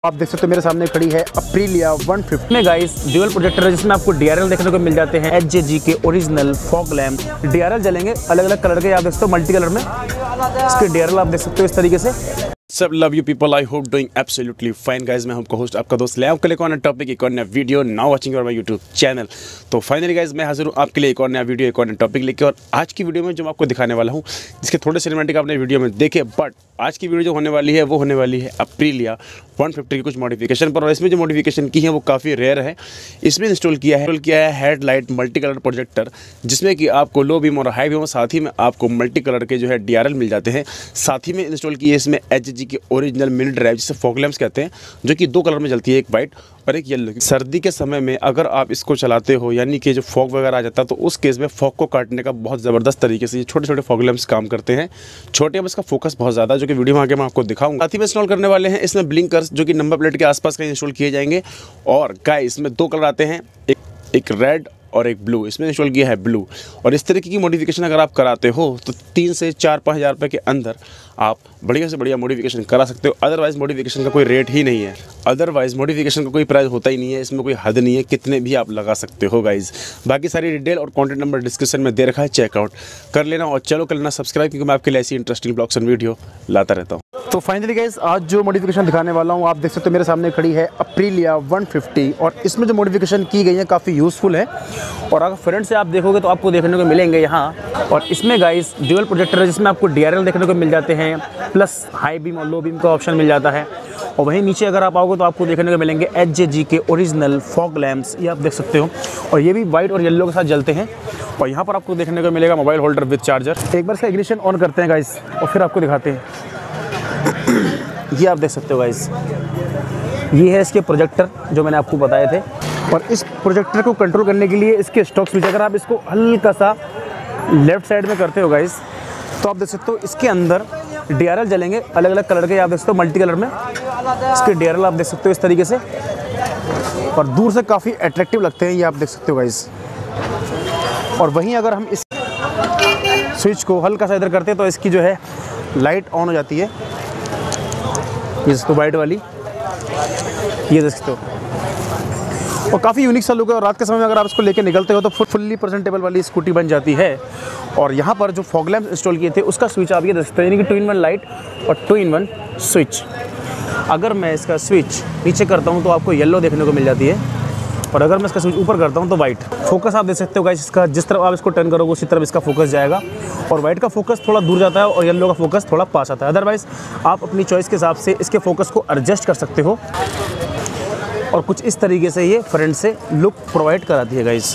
आप देख सकते हो मेरे सामने खड़ी है अप्रीलिया 150 में गाइस ड्यूअल प्रोजेक्टर है, जिसमें आपको DRL देखने को मिल जाते हैं। HJG के ओरिजिनल फॉग लैम्प DRL जलेंगे अलग अलग कलर के। आप देख सकते हो मल्टी कलर में इसके DRL आप देख सकते हो इस तरीके से। सब love you people, I hope doing absolutely fine guys. मैं आपका होस्ट आपका दोस्त ले आपके लिए एक और टॉपिक एक और नया वीडियो नाउ वाचिंग और माय यूट्यूब चैनल। तो फाइनली गाइज मैं हाजिर हूँ आपके लिए एक और नया वीडियो एक और नया टॉपिक लेके। और आज की वीडियो में जो मैं आपको दिखाने वाला हूँ, जिसके थोड़े सिनेमैटिक आपने वीडियो में देखे, बट आज की वीडियो जो होने वाली है वो होने वाली है अप्रीलिया 150 की कुछ मॉडिफिकेशन पर। और इसमें जो मॉडिफिकेशन की है वो काफ़ी रेयर है। इसमें इंस्टॉल किया है हेडलाइट मल्टी कलर प्रोजेक्टर, जिसमें कि आपको लो बीम और हाई बीम, साथ ही में आपको मल्टी कलर के जो है DRL मिल जाते हैं। साथ ही में इंस्टॉल किए इसमें HJG के ओरिजिनल मिनी ड्राइव, जिसे फॉग लैम्प्स कहते हैं, जो कि दो कलर में जलती है, एक वाइट और एक येलो। सर्दी के समय में अगर आप इसको चलाते हो, यानी कि जो फॉग वगैरह आ जाता है, तो उस केस में फॉग को काटने का बहुत ज़बरदस्त तरीके से ये छोटे छोटे फॉग लैम्प्स काम करते हैं। छोटे अब इसका फोकस बहुत ज़्यादा, जो कि वीडियो में आगे मैं आपको दिखाऊंगा। साथ ही में इंस्टॉल करने वाले हैं इसमें ब्लिंकर्स, जो कि नंबर प्लेट के आसपास कहीं इंस्टॉल किए जाएंगे। और गाइस इसमें दो कलर आते हैं, एक रेड और एक ब्लू। इसमें इंस्टॉल किया है ब्लू। और इस तरीके की मॉडिफिकेशन अगर आप कराते हो तो 3 से 4-5 हज़ार रुपये के अंदर आप बढ़िया से बढ़िया मॉडिफिकेशन करा सकते हो। अदरवाइज़ मॉडिफिकेशन का कोई रेट ही नहीं है, अदरवाइज़ मॉडिफिकेशन का कोई प्राइस होता ही नहीं है। इसमें कोई हद नहीं है, कितने भी आप लगा सकते हो गाइज। बाकी सारी डिटेल और कॉन्टैक्ट नंबर डिस्क्रिप्शन में दे रखा है, चेकआउट कर लेना। और चलो कर लेना सब्सक्राइब, क्योंकि मैं आपके लिए ऐसी इंटरेस्टिंग ब्लॉग्स और वीडियो लाता रहता हूँ। तो फाइनली गाइस आज जो मॉडिफिकेशन दिखाने वाला हूँ, आप देख सकते हो मेरे सामने खड़ी है अप्रीलिया 150। और इसमें जो मॉडिफिकेशन की गई है काफ़ी यूज़फुल है। और अगर फ्रंट से आप देखोगे तो आपको देखने को मिलेंगे यहाँ। और इसमें गाइस ड्यूअल प्रोजेक्टर है, जिसमें आपको DRL देखने को मिल जाते हैं, प्लस हाई बीम और लो बीम का ऑप्शन मिल जाता है। और वहीं नीचे अगर आप आओगे तो आपको देखने को मिलेंगे HJG के ओरिजिनल फॉग लैम्प्स, ये आप देख सकते हो। और ये भी वाइट और येलो के साथ जलते हैं। और यहाँ पर आपको देखने को मिलेगा मोबाइल होल्डर विद चार्जर। एक बार इसका इग्निशन ऑन करते हैं गाइस और फिर आपको दिखाते हैं। ये आप देख सकते हो गाइस, ये है इसके प्रोजेक्टर जो मैंने आपको बताए थे। और इस प्रोजेक्टर को कंट्रोल करने के लिए इसके स्टॉक स्विच, अगर आप इसको हल्का सा लेफ्ट साइड में करते हो गाइस, तो आप देख सकते हो इसके अंदर DRL जलेंगे अलग अलग कलर के। आप देख सकते हो मल्टी कलर में इसके DRL आप देख सकते हो इस तरीके से। और दूर से काफ़ी अट्रैक्टिव लगते हैं, ये आप देख सकते हो गाइस। और वहीं अगर हम इस स्विच को हल्का सा इधर करते हैं तो इसकी जो है लाइट ऑन हो जाती है, ये तो वाइट वाली, ये देख सकते हो। और काफ़ी यूनिक सा लुक है। और रात के समय में अगर आप इसको लेके निकलते हो तो फुल्ली प्रेजेंटेबल वाली स्कूटी बन जाती है। और यहाँ पर जो फॉग लैम्प इंस्टॉल किए थे उसका स्विच आप ये देख सकते हो, यानी कि 2-in-1 लाइट और 2-in-1 स्विच। अगर मैं इसका स्विच नीचे करता हूँ तो आपको येलो देखने को मिल जाती है। और अगर मैं इसका स्विच ऊपर करता हूँ तो वाइट। फोकस आप देख सकते हो गाइस, इसका जिस तरफ आप इसको टर्न करोगे उसी तरफ इसका फोकस जाएगा। और वाइट का फोकस थोड़ा दूर जाता है और येलो का फोकस थोड़ा पास आता है। अदरवाइज़ आप अपनी चॉइस के हिसाब से इसके फोकस को एडजस्ट कर सकते हो। और कुछ इस तरीके से ये फ्रंट से लुक प्रोवाइड कराती है गाइस,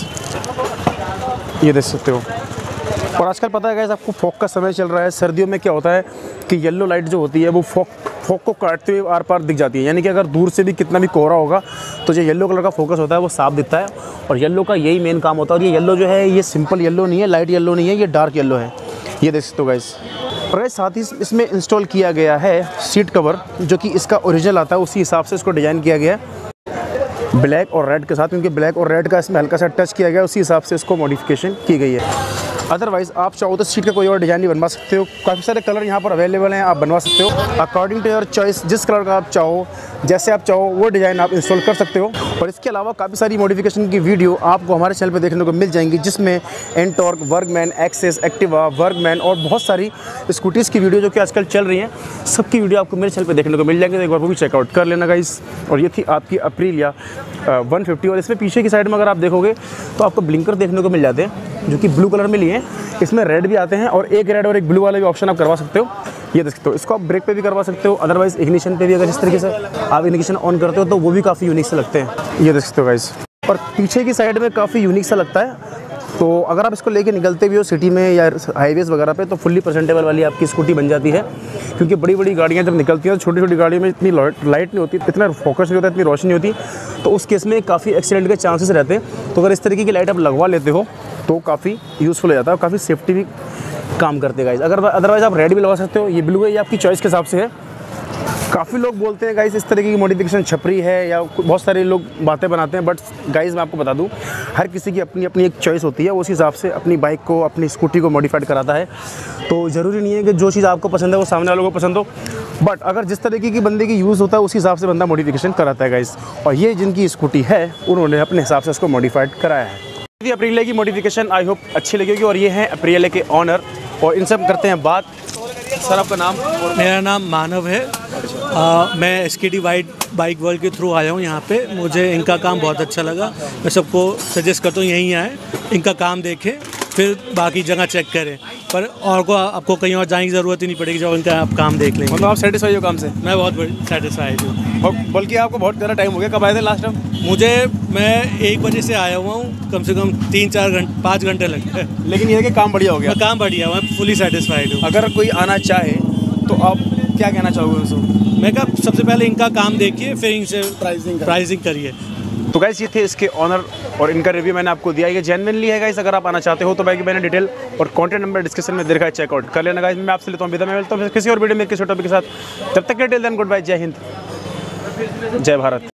ये देख सकते हो। और आजकल पता है गाइस आपको फॉग का समय चल रहा है। सर्दियों में क्या होता है कि येलो लाइट जो होती है वो फॉग को काटते हुए आर पार दिख जाती है, यानी कि अगर दूर से भी कितना भी कोहरा होगा तो जो येलो कलर का फोकस होता है वो साफ दिखता है। और येलो का यही मेन काम होता है। और ये येलो जो है ये सिंपल येलो नहीं है, लाइट येलो नहीं है, ये डार्क येलो है, ये देख सकते हो गाइस। और गाइस साथ ही इसमें इंस्टॉल किया गया है सीट कवर, जो कि इसका ओरिजिनल आता है, उसी हिसाब से इसको डिज़ाइन किया गया है ब्लैक और रेड के साथ, क्योंकि ब्लैक और रेड का इसमें हल्का सा टच किया गया है, उसी हिसाब से इसको मॉडिफिकेशन की गई है। अदरवाइज़ आप चाहो तो सीट का कोई और डिज़ाइन भी बनवा सकते हो। काफ़ी सारे कलर यहाँ पर अवेलेबल हैं, आप बनवा सकते हो अकॉर्डिंग टू योर चॉइस। जिस कलर का आप चाहो, जैसे आप चाहो वो डिज़ाइन आप इंस्टॉल कर सकते हो। और इसके अलावा काफ़ी सारी मॉडिफिकेशन की वीडियो आपको हमारे चैनल पे देखने को मिल जाएंगी, जिसमें Ntorq, workman, Access, Activa, workman और बहुत सारी स्कूटीज़ की वीडियो जो कि आजकल चल रही हैं, सबकी वीडियो आपको मेरे चैनल पे देखने को मिल जाएंगे। तो एक बार वो भी चेकआउट कर लेना गाइस। और ये थी आपकी अप्रीलिया 150। और इसमें पीछे की साइड में अगर आप देखोगे तो आपको ब्लिंकर देखने को मिल जाते हैं, जो कि ब्लू कलर में लिए हैं। इसमें रेड भी आते हैं और एक रेड और एक ब्लू वाला भी ऑप्शन आप करवा सकते हो, ये देख सकते हो। इसको आप ब्रेक पे भी करवा सकते हो, अदरवाइज इग्निशन पे भी अगर इस तरीके से आप इग्निशन ऑन करते हो तो वो भी काफ़ी यूनिक से लगते हैं, ये देख सकते हो गाइस। और पीछे की साइड में काफ़ी यूनिक सा लगता है। तो अगर आप इसको लेके निकलते भी हो सिटी में या हाईवेज़ वगैरह पे, तो फुल्ली प्रेजेंटेबल वाली आपकी स्कूटी बन जाती है। क्योंकि बड़ी बड़ी गाड़ियाँ जब निकलती हैं तो छोटी छोटी गाड़ियों में इतनी लाइट नहीं होती, इतना फोकस नहीं होता, इतनी रोशनी नहीं होती, तो उस केस में काफ़ी एक्सीडेंट के चांसेस रहते हैं। तो अगर इस तरीके की लाइट आप लगवा लेते हो तो काफ़ी यूज़फुल हो जाता है और काफ़ी सेफ्टी भी काम करते हैं गाइस। अगर अदरवाइज़ आप रेड भी लगा सकते हो, ये ब्लू है, ये आपकी चॉइस के हिसाब से है। काफ़ी लोग बोलते हैं गाइस इस तरीके की मॉडिफिकेशन छपरी है या बहुत सारे लोग बातें बनाते हैं, बट गाइस मैं आपको बता दूं हर किसी की अपनी अपनी एक चॉइस होती है, उस हिसाब से अपनी बाइक को अपनी स्कूटी को मॉडिफाइड कराता है। तो ज़रूरी नहीं है कि जो चीज़ आपको पसंद है वो सामने वालों को पसंद हो, बट अगर जिस तरीके की बंदे की यूज़ होता है उस हिसाब से बंदा मॉडिफिकेशन कराता है गाइस। और ये जिनकी स्कूटी है उन्होंने अपने हिसाब से उसको मॉडिफाइड कराया है। अप्रिलिया की मॉडिफिकेशन आई होप अच्छी लगेगी और ये हैं अप्रिलिया के ऑनर और इनसे हम करते हैं बात। सर आपका नाम? मेरा नाम मानव है। मैं SKD बाइक वर्ल्ड के थ्रू आया हूँ यहाँ पे। मुझे इनका काम बहुत अच्छा लगा। मैं सबको सजेस्ट करता हूँ यहीं आएँ, इनका काम देखें, फिर बाकी जगह चेक करें। पर और को आपको कहीं और जाने की ज़रूरत ही नहीं पड़ेगी जब इनका आप काम देख लेंगे। मतलब आप सेटिस्फाई हो काम से? मैं बहुत सेटिस्फाइड हूँ। बल्कि आपको बहुत ज़्यादा टाइम हो गया, कब आए थे लास्ट टाइम? मैं 1 बजे से आया हुआ हूँ, कम से कम 5 घंटे लगते हैं। लेकिन ये है कि काम बढ़िया हो गया? काम बढ़िया, मैं फुली सेटिस्फाइड हूँ। अगर कोई आना चाहे तो आप क्या कहना चाहोगे उनको? मैं कहा सबसे पहले इनका काम देखिए, फिर इनसे प्राइसिंग करिए। तो गाइस ये थे इसके ऑनर और इनका रिव्यू मैंने आपको दिया। ये जेन्युइनली है गाइस। अगर आप आना चाहते हो तो भाई मैंने डिटेल और कॉन्टैक्ट नंबर डिस्क्रिप्शन में दे रखा है, चेकआउट कर लेना गाइस। मैं आपसे लेता हूँ विदा, मैं मिलता हूँ किसी और वीडियो में किसी टॉपिक के साथ। तब तक के टिल देन गुड बाय, जय हिंद, जय भारत।